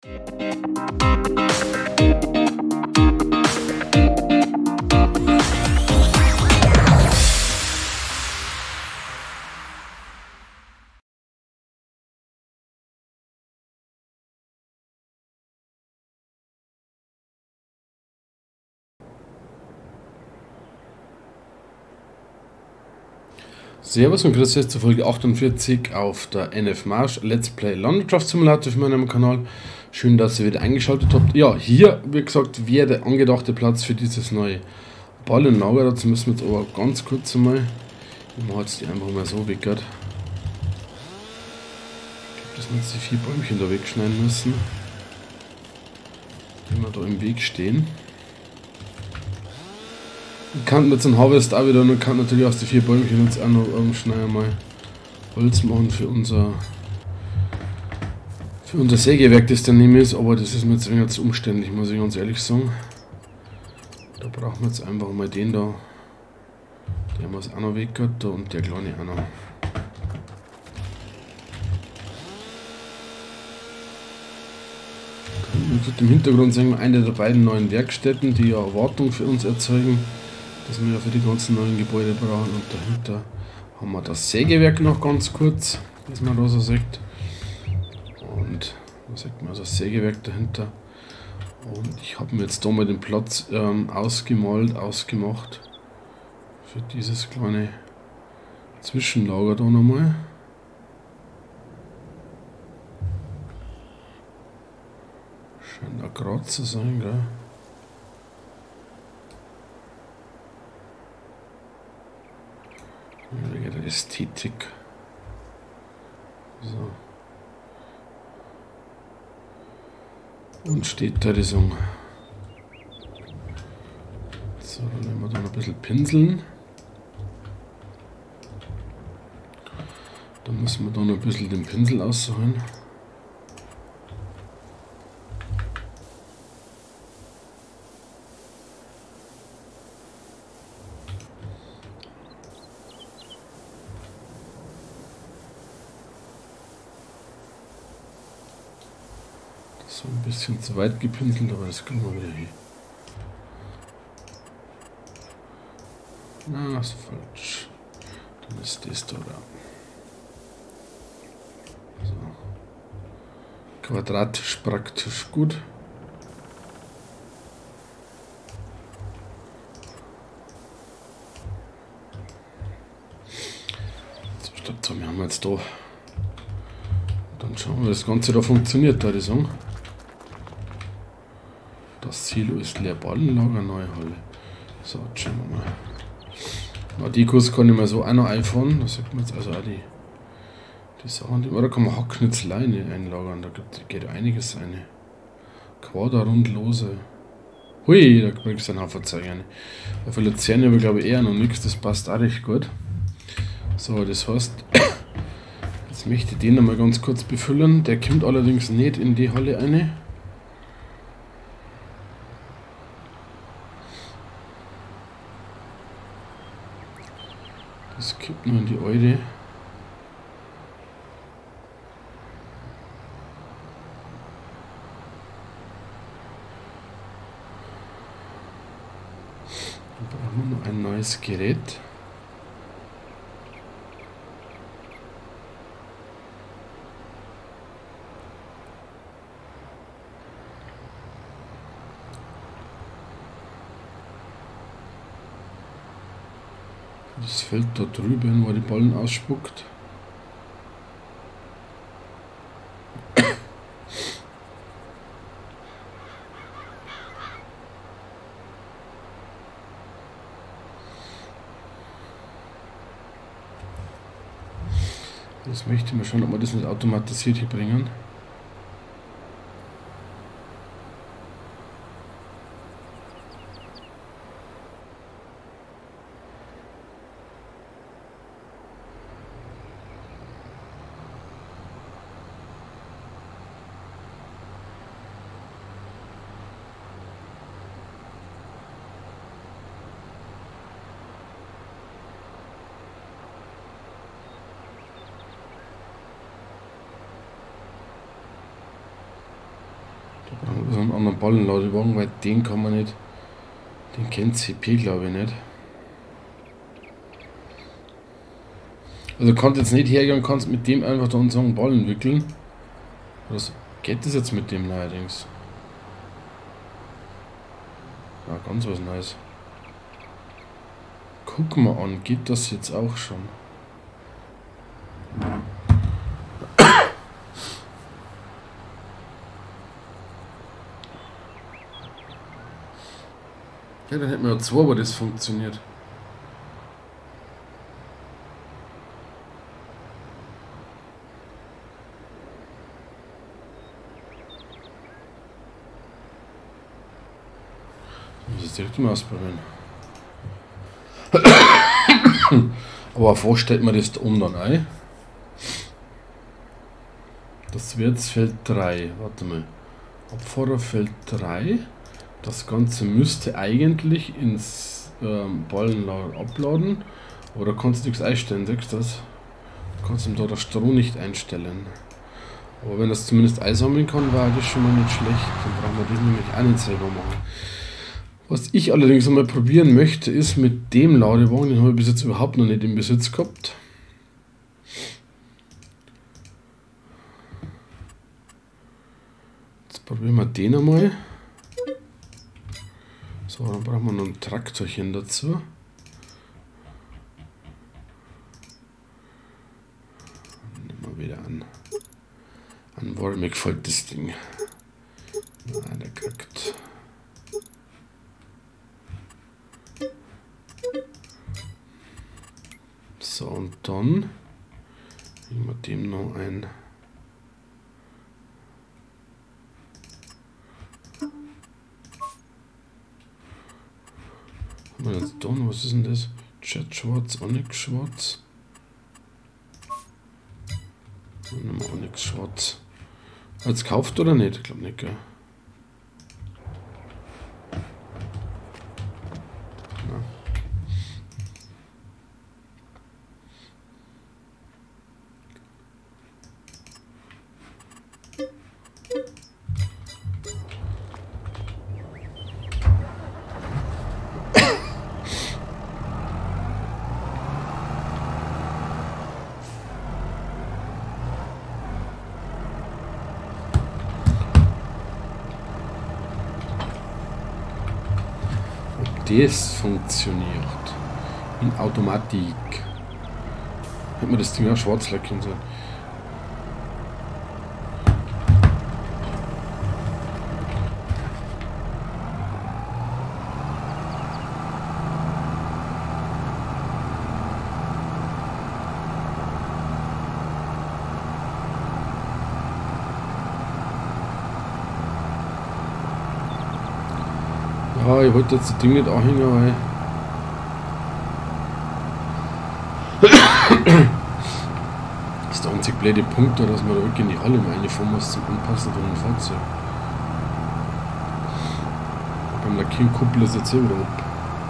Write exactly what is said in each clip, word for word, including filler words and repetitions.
Servus und grüß euch zur Folge achtundvierzig auf der N F Marsch Let's Play Landwirtschaft Simulator auf meinem Kanal. Schön, dass ihr wieder eingeschaltet habt. Ja, hier, wie gesagt, wäre der angedachte Platz für dieses neue Ballenlager. Dazu müssen wir jetzt aber ganz kurz einmal, ich mache jetzt die einfach mal so weg. Ich glaube, dass wir jetzt die vier Bäumchen da wegschneiden müssen, die mir da im Weg stehen. Ich kann jetzt einen Harvest auch wieder und kann natürlich aus den vier Bäumchen jetzt auch noch ähm, schnell mal Holz machen für unser für unser Sägewerk, das daneben ist, aber das ist mir jetzt weniger zu umständlich, muss ich ganz ehrlich sagen. Da brauchen wir jetzt einfach mal den da, der muss auch noch weg da und der kleine auch noch. Und im Hintergrund sehen wir eine der beiden neuen Werkstätten, die ja Erwartung für uns erzeugen, dass wir ja für die ganzen neuen Gebäude brauchen. Und dahinter haben wir das Sägewerk noch ganz kurz, was man da so sieht. Und da sieht man also das Sägewerk dahinter. Und ich habe mir jetzt da mal den Platz ähm, ausgemalt, ausgemacht für dieses kleine Zwischenlager da nochmal. Scheint auch gerade zu sein, gell? Wegen der Ästhetik. So. Und steht da die Song. So, dann nehmen wir da noch ein bisschen pinseln. Dann müssen wir da noch ein bisschen den Pinsel aussuchen. So ein bisschen zu weit gepinselt, aber das kriegen wir wieder hin. Na, ist falsch. Dann ist das da. So. Quadratisch praktisch gut. So, statt haben wir jetzt da. Dann schauen wir, wie das Ganze da funktioniert, da die Song. Das Silo ist leer, Ballenlager, neue Halle. So, jetzt schauen wir mal. Na, die Kurs kann ich mir so auch noch einfahren. Da sagt man jetzt also auch die, die Sachen, die, oder kann man Hacknitzleine einlagern. Da geht einiges eine. Quaderrundlose. Hui, da kriegst du einen Haufen Zeichen. Für Luzern aber glaube ich eher noch nichts. Das passt auch recht gut. So, das heißt, jetzt möchte ich den noch mal ganz kurz befüllen. Der kommt allerdings nicht in die Halle eine. Das kippt nur in die alte. Dann brauchen wir noch ein neues Gerät. Das Feld da drüben, wo die Ballen ausspuckt. Das möchte ich mal schauen, ob wir das nicht automatisiert hier bringen. Da brauchen wir so einen anderen Ballenladewagen, weil den kann man nicht. Den kennt C P, glaube ich, nicht. Also kannst jetzt nicht hergehen und kannst mit dem einfach da unseren Ballen wickeln. Was geht das jetzt mit dem allerdings? Ja, ganz was Neues. Guck mal an, geht das jetzt auch schon? Ja, dann hätten wir ja zwei, aber das funktioniert. Ich muss jetzt direkt mal ausprobieren. Aber auf was stellt man das da um dann ein? Das wird jetzt Feld drei. Warte mal. Abfahrerfeld drei. Das Ganze müsste eigentlich ins ähm, Ballenlager abladen. Aber da kannst du nichts einstellen, siehst du das? Du kannst ihm da das Stroh nicht einstellen. Aber wenn das zumindest einsammeln kann, war das schon mal nicht schlecht. Dann brauchen wir das nämlich auch nicht selber machen. Was ich allerdings einmal probieren möchte, ist mit dem Ladewagen, den habe ich bis jetzt überhaupt noch nicht im Besitz gehabt. Jetzt probieren wir den einmal. So, dann brauchen wir noch ein Traktorchen dazu. Nehmen wir wieder an. An Warm gefällt das Ding. Na, der kriegt. So, und dann nehmen wir dem noch ein. Haben wir jetzt dann, was ist denn das? Jet Schwarz, Onyx Schwarz. Dann nehmen wir Onyx Schwarz. Jetzt kauft oder nicht? Ich glaube nicht, gell? Das funktioniert in Automatik. Hätte man das Ding auch schwarz lacken sollen. Ja, ich wollte jetzt das Ding nicht anhängen, weil das ist der einzige blöde Punkt, da, dass man da wirklich in die Halle mal reinfahren muss zum Anpassen von dem Fahrzeug. Beim Lackieren kuppelt das jetzt eh wieder ab.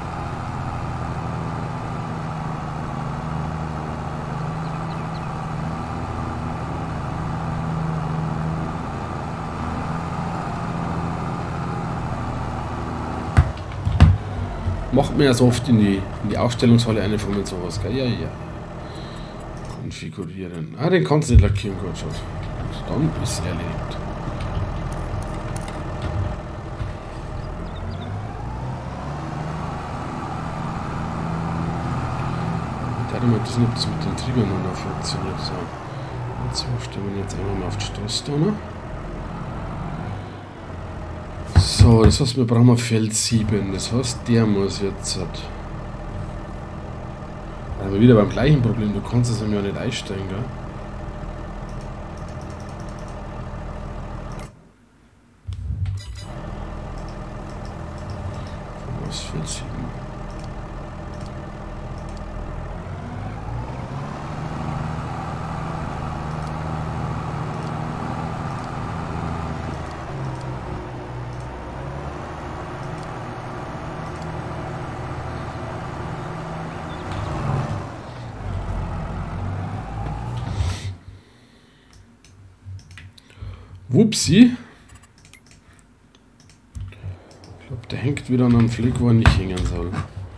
Macht man ja so oft in die, in die Ausstellungshalle eine von mir sowas, gell? Ja, ja. Konfigurieren. Ah, den kannst du nicht lackieren, Gott schaut. Dann ist erledigt. Ich werde mal wissen, ob das mit den Triebern noch funktioniert. So. Und so stellen wir jetzt einfach mal auf die Straße da, ne? So, das heißt, wir brauchen Feld sieben. Das heißt, der muss jetzt. Aber wieder beim gleichen Problem, du kannst es ja nicht einstellen, gell? Was Feld sieben? Wupsi. Der hängt wieder an einem Fleck, wo er nicht hängen soll.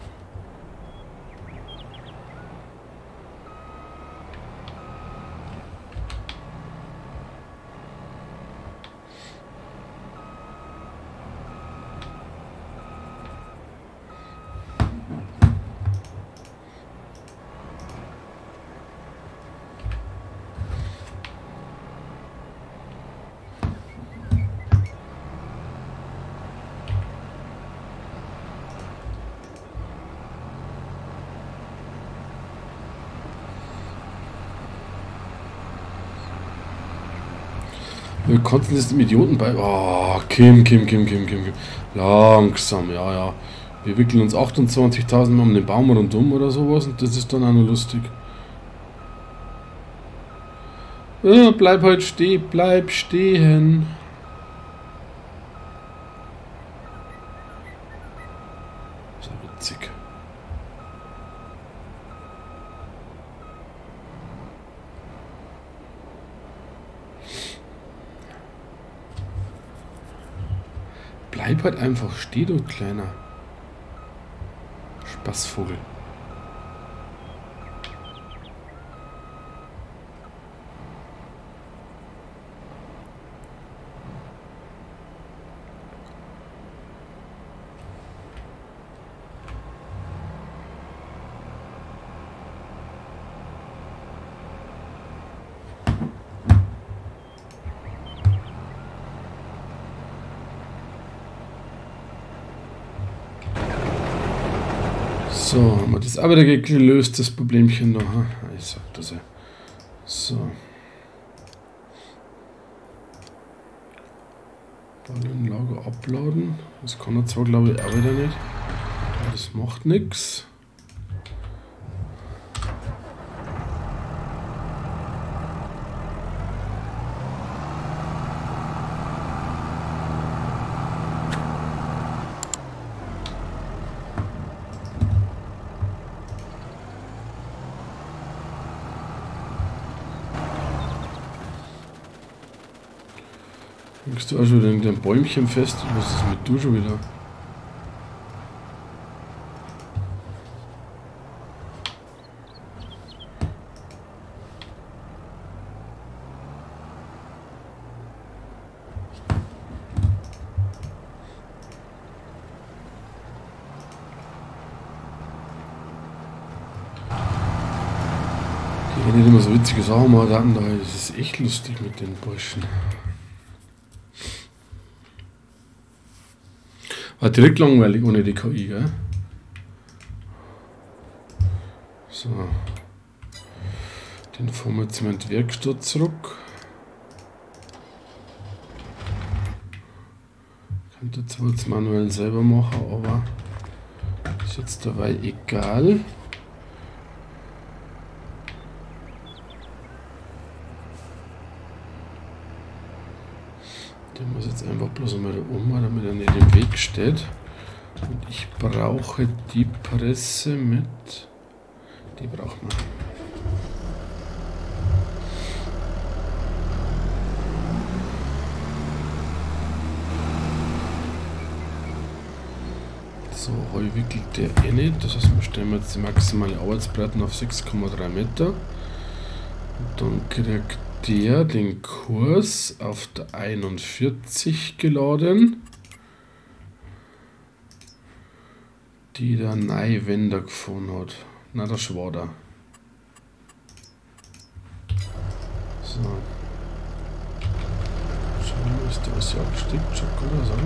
Wir konnten das dem Idioten bei... Oh, Kim, Kim, Kim, Kim, Kim, Kim. Langsam, ja, ja. Wir wickeln uns achtundzwanzigtausend Mal um den Baum rundum oder sowas und das ist dann auch noch lustig. Ja, bleib halt stehen, bleib stehen. Das ist ja witzig. Bleib halt einfach stehen, du kleiner Spaßvogel. So, haben wir das aber gelöst, das Problemchen noch. Ich sag das ja. So. Ballenlager uploaden. Das kann er zwar, glaube ich, auch wieder nicht. Aber das macht nichts. Hängst du auch schon in dem Bäumchen fest? Was ist mit du schon wieder? Die haben nicht immer so witzige Sachen mal da. Das ist echt lustig mit den Burschen. War direkt langweilig ohne die K I, gell? So. Den fahren wir jetzt mal in die Werkstatt zurück. Könnte zwar jetzt manuell selber machen, aber ist jetzt dabei egal. Der muss jetzt einfach bloß einmal da oben, damit er nicht im Weg steht. Und ich brauche die Presse mit. Die braucht man. So, Heu wickelt der eh nicht. Das heißt, wir stellen jetzt die maximale Arbeitsbreite auf sechs Komma drei Meter. Und dann kriegt der den Kurs auf der einundvierzig geladen, die der neue Wender gefunden hat. Na, das war da. So. Schauen wir mal, ist da was abgesteckt? Schock oder so?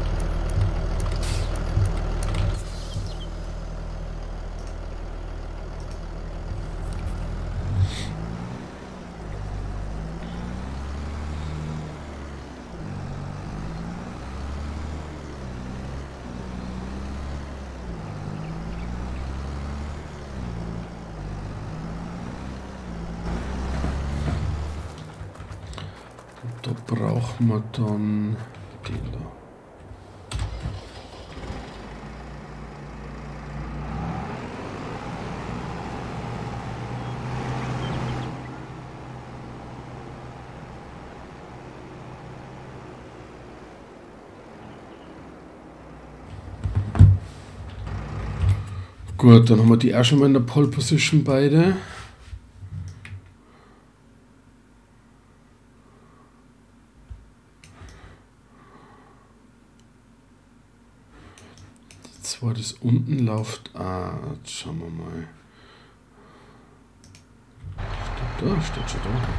Da brauchen wir dann den da. Gut, dann haben wir die auch schon mal in der Pole Position beide. Die zweite ist unten läuft. Ah, jetzt schauen wir mal. Steht da, steht schon da.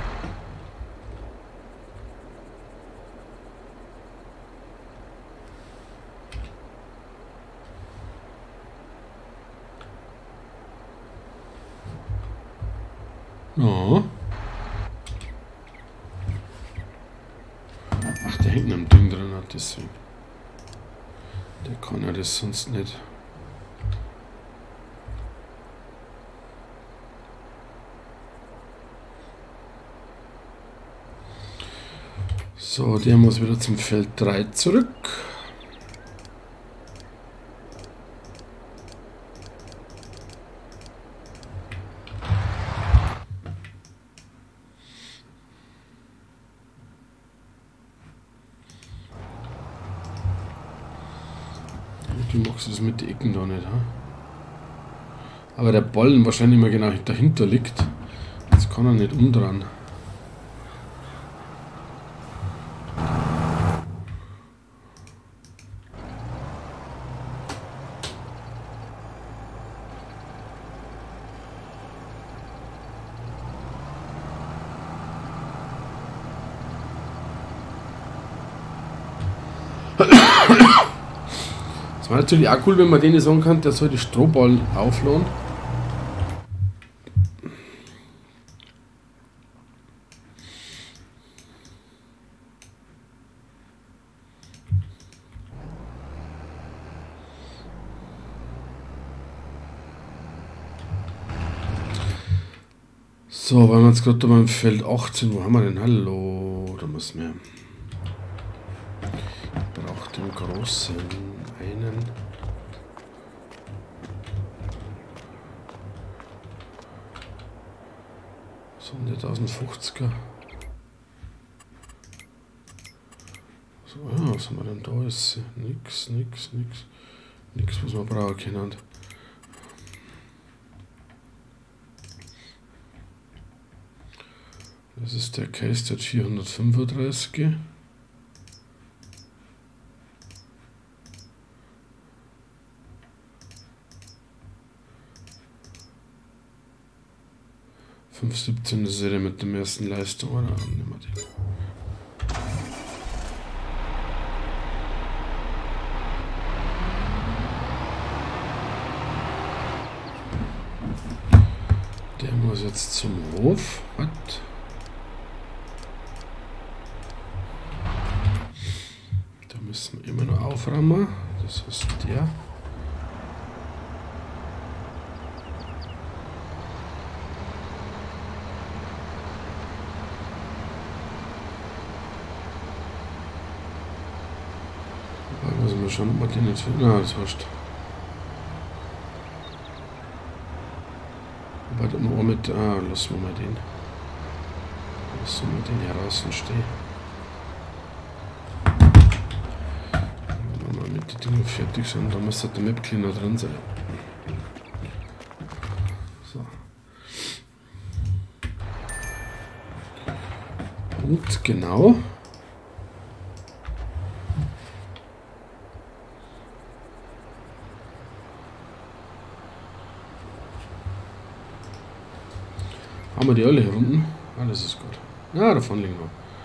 Ja. Ach, der hängt am Ding drin, deswegen. Der kann ja das sonst nicht. So, der muss wieder zum Feld drei zurück. Du machst es mit den Ecken da nicht, ha? Aber der Ballen wahrscheinlich mal genau dahinter liegt. Jetzt kann er nicht umdrehen. Das war natürlich auch cool, wenn man denen sagen kann, der soll die Strohballen aufladen. So, weil wir jetzt gerade beim Feld achtzehn, wo haben wir denn? Hallo, da müssen wir. Ich brauche den großen einen. So ein tausendfünfziger. So, ja, was haben wir denn da? Ist nix, nix, nix. Nix, was wir brauchen können. Das ist der Case der vierhundertfünfunddreißig. fünf siebzehn ist er mit der ersten Leistung, oder? Nehmen wir den. Der muss jetzt zum Hof. Was? Da müssen wir immer noch aufräumen. Das ist der. Da müssen wir schauen, ob wir den jetzt finden. Na, das wurscht. Warte mal mit. Ah, lassen wir mal den. Lassen wir den hier draußen stehen. Wenn wir mal mit den Dingen fertig sind, dann müsste der Map Cleaner drin sein. So. Und genau. Haben wir die alle hier unten? Ah, das ist gut. Ja, davon liegen wir.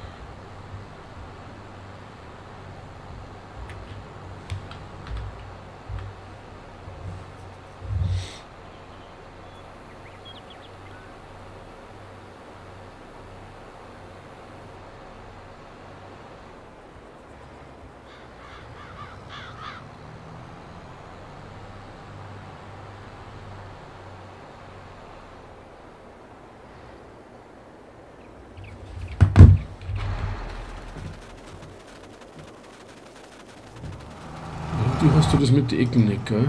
Wie hast du das mit den Ecken nicht, gell?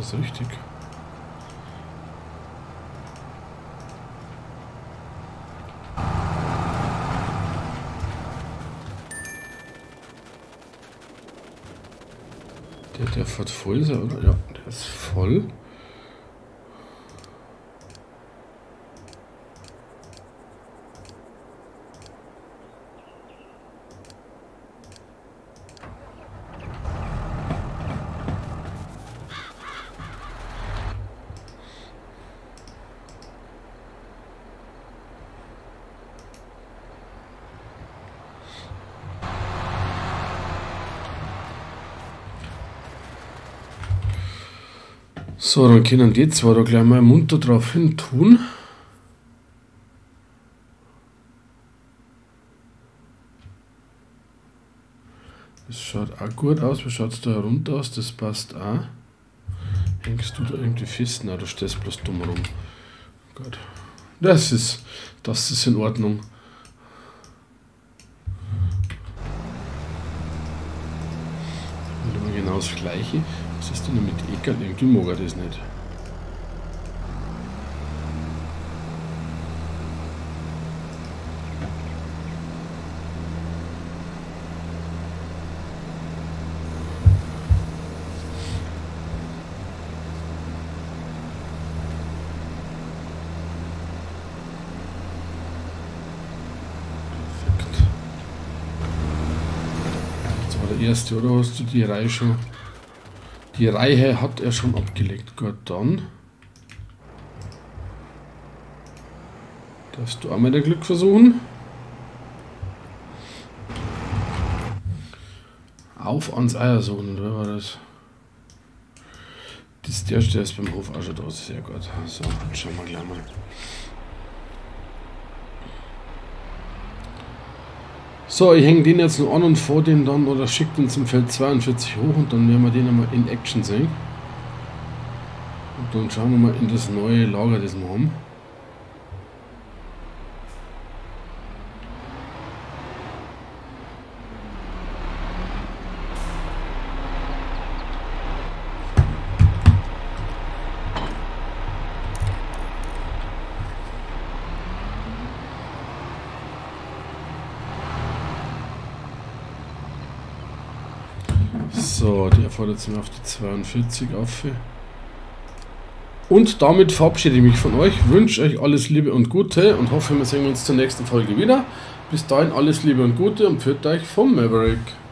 das richtig? Der, der fährt voll, ist er, oder? Ja, der ist voll. So, dann können die zwei da gleich mal munter drauf hin tun. Das schaut auch gut aus. Wie schaut es da runter aus? Das passt auch. Hängst du da irgendwie fest? Nein, du stehst bloß dumm rum. Gut. Das ist, das ist in Ordnung. Und immer genau das Gleiche. Was ist denn mit Eckert? Irgendwie mag er das nicht. Perfekt. Das war der erste, oder hast du die Reihe schon? Die Reihe hat er schon abgelegt. Gut, dann darfst du auch mal dein Glück versuchen. Auf ans Eiersohn, oder war das? Das der, der ist beim Hof auch schon da, sehr gut. So, schauen wir gleich mal. So, ich hänge den jetzt noch an und vor den dann oder schicke den zum Feld zweiundvierzig hoch und dann werden wir den einmal in Action sehen. Und dann schauen wir mal in das neue Lager, das wir haben. So, der fährt jetzt mal auf die zweiundvierzig auf. Und damit verabschiede ich mich von euch, wünsche euch alles Liebe und Gute und hoffe, wir sehen uns zur nächsten Folge wieder. Bis dahin alles Liebe und Gute und pfiat euch vom Maverick.